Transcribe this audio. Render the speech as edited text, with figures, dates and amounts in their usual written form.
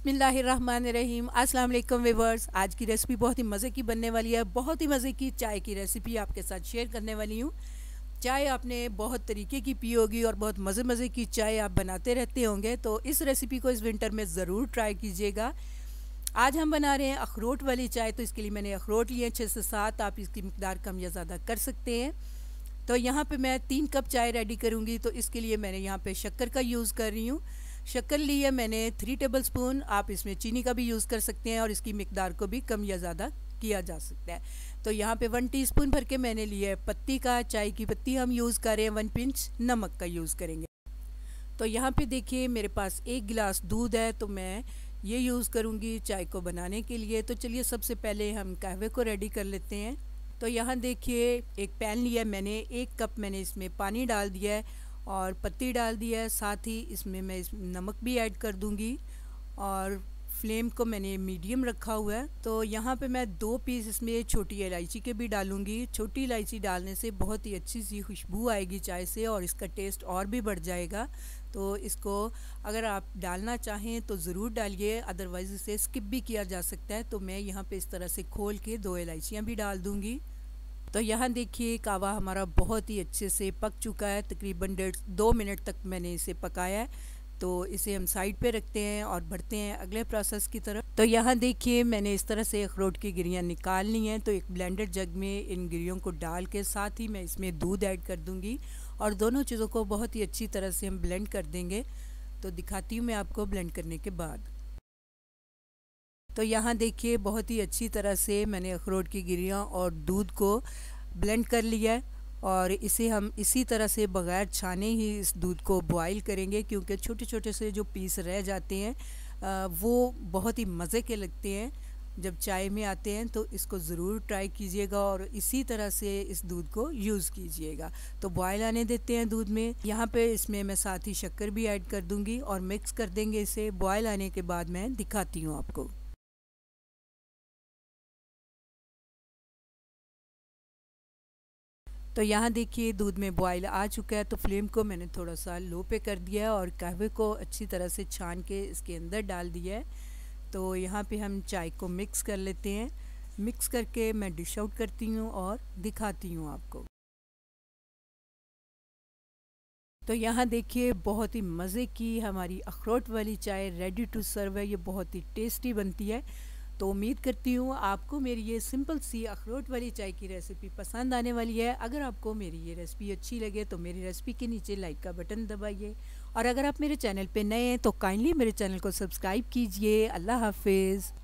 बिस्मिल्लाहिर्रहमानिर्रहीम। अस्सलाम वालेकुम व्यूअर्स। आज की रेसिपी बहुत ही मज़े की बनने वाली है। बहुत ही मज़े की चाय की रेसिपी आपके साथ शेयर करने वाली हूँ। चाय आपने बहुत तरीके की पी होगी और बहुत मज़े की चाय आप बनाते रहते होंगे, तो इस रेसिपी को इस विंटर में ज़रूर ट्राई कीजिएगा। आज हम बना रहे हैं अखरोट वाली चाय। तो इसके लिए मैंने अखरोट लिए 6 से 7। आप इसकी मकदार कम या ज़्यादा कर सकते हैं। तो यहाँ पे मैं 3 कप चाय रेडी करूँगी। तो इसके लिए मैंने यहाँ पे शक्कर का यूज़ कर रही हूँ। शक्कर ली है मैंने 3 टेबल स्पून। आप इसमें चीनी का भी यूज़ कर सकते हैं और इसकी मकदार को भी कम या ज़्यादा किया जा सकता है। तो यहाँ पे 1 टीस्पून भर के मैंने लिया है पत्ती का। चाय की पत्ती हम यूज़ कर रहे हैं। 1 पिंच नमक का यूज़ करेंगे। तो यहाँ पे देखिए मेरे पास 1 गिलास दूध है, तो मैं ये यूज़ करूँगी चाय को बनाने के लिए। तो चलिए सबसे पहले हम कहवे को रेडी कर लेते हैं। तो यहाँ देखिए एक पैन लिया है मैंने। 1 कप मैंने इसमें पानी डाल दिया है और पत्ती डाल दिया है। साथ ही इसमें मैं नमक भी ऐड कर दूँगी और फ्लेम को मैंने मीडियम रखा हुआ है। तो यहाँ पे मैं 2 पीस इसमें छोटी इलायची के भी डालूँगी। छोटी इलायची डालने से बहुत ही अच्छी सी खुशबू आएगी चाय से और इसका टेस्ट और भी बढ़ जाएगा। तो इसको अगर आप डालना चाहें तो ज़रूर डालिए, अदरवाइज़ इसे स्किप भी किया जा सकता है। तो मैं यहाँ पे इस तरह से खोल के 2 इलायचियाँ भी डाल दूँगी। तो यहाँ देखिए कावा हमारा बहुत ही अच्छे से पक चुका है। तकरीबन 1.5-2 मिनट तक मैंने इसे पकाया है। तो इसे हम साइड पे रखते हैं और बढ़ते हैं अगले प्रोसेस की तरफ। तो यहाँ देखिए मैंने इस तरह से अखरोट की गिरियाँ निकाल ली हैं। तो एक ब्लेंडर जग में इन गिरियों को डाल के साथ ही मैं इसमें दूध ऐड कर दूँगी और दोनों चीज़ों को बहुत ही अच्छी तरह से हम ब्लेंड कर देंगे। तो दिखाती हूँ मैं आपको ब्लेंड करने के बाद। तो यहाँ देखिए बहुत ही अच्छी तरह से मैंने अखरोट की गिरियाँ और दूध को ब्लेंड कर लिया है और इसे हम इसी तरह से बग़ैर छाने ही इस दूध को बॉईल करेंगे, क्योंकि छोटे छोटे से जो पीस रह जाते हैं वो बहुत ही मज़े के लगते हैं जब चाय में आते हैं। तो इसको ज़रूर ट्राई कीजिएगा और इसी तरह से इस दूध को यूज़ कीजिएगा। तो बॉयल आने देते हैं दूध में। यहाँ पे इसमें मैं साथ ही शक्कर भी ऐड कर दूँगी और मिक्स कर देंगे इसे। बॉयल आने के बाद मैं दिखाती हूँ आपको। तो यहाँ देखिए दूध में बॉयल आ चुका है। तो फ्लेम को मैंने थोड़ा सा लो पे कर दिया है और कहवे को अच्छी तरह से छान के इसके अंदर डाल दिया है। तो यहाँ पे हम चाय को मिक्स कर लेते हैं। मिक्स करके मैं डिश आउट करती हूँ और दिखाती हूँ आपको। तो यहाँ देखिए बहुत ही मज़े की हमारी अखरोट वाली चाय रेडी टू सर्व है। ये बहुत ही टेस्टी बनती है। तो उम्मीद करती हूँ आपको मेरी ये सिंपल सी अखरोट वाली चाय की रेसिपी पसंद आने वाली है। अगर आपको मेरी ये रेसिपी अच्छी लगे तो मेरी रेसिपी के नीचे लाइक का बटन दबाइए और अगर आप मेरे चैनल पे नए हैं तो काइंडली मेरे चैनल को सब्सक्राइब कीजिए। अल्लाह हाफिज़।